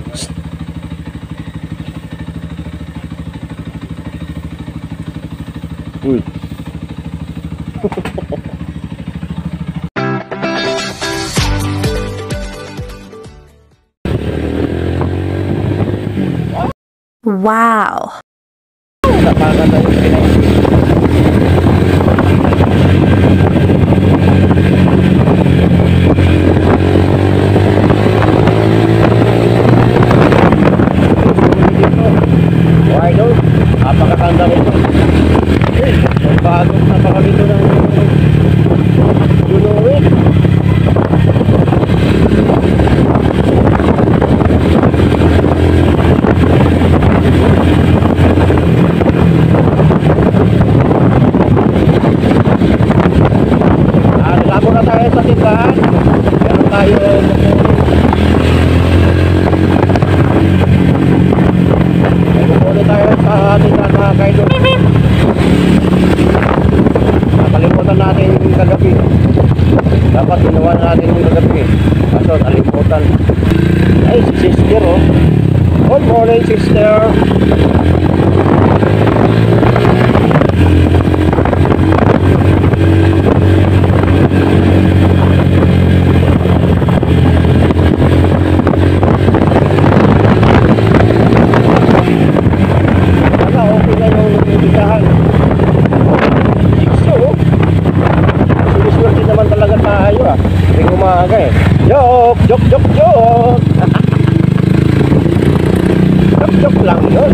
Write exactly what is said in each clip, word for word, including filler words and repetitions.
Uy. Wow. Napakaganda yung pinay. Why no? Napakaganda nito. Bagong napakaganda ng Junowit. Labo na tayo sa tindahan. Meron tayo Nagpupuli tayo sa tindahan mga kaidol. Nakalimutan natin yung kagabi. Dapat ginawa natin yung kagabi. Kaso nalimutan. Ay, si sister oh. Good morning sister. Okay. Jok, jok, jok, jok. Jok, jok lang yun.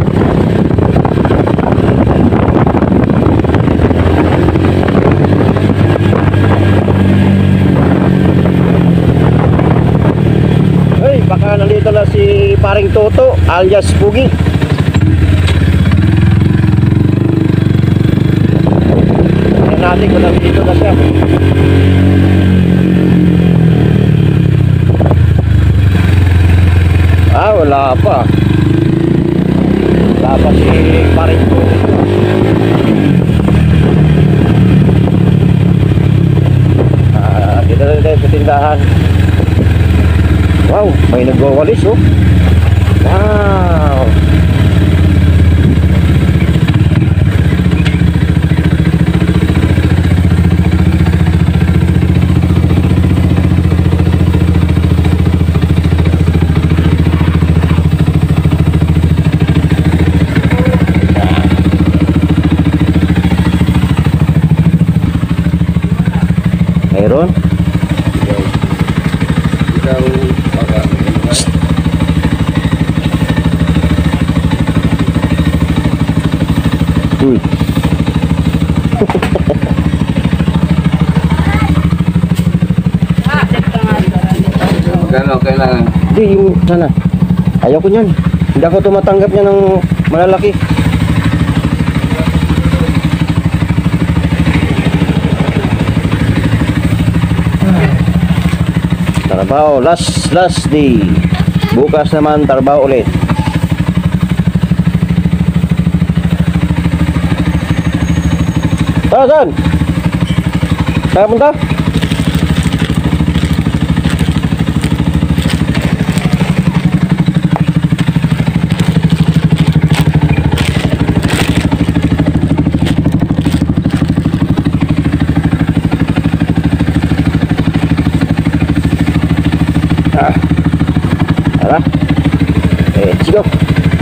Hey, baka nandito na si paring Toto alias Pugi. Tingnan natin kung nandito na siya. Ah, wala pa. Wala pa si paring ko. Ah, dito na tayo sa tindahan. Wow, may nagwawalis oh. Wow. Mayroon? Ikaw, ikaw, baka, uy. Gano'n kailangan? Hindi, yung sana. Ayaw ko niyan. Hindi ako tumatanggap niya ng malalaki. Trabaho, last last day. Bukas naman trabaho ulit. Ah, saan? Saan punta? Ah, tara. Eh, let's go.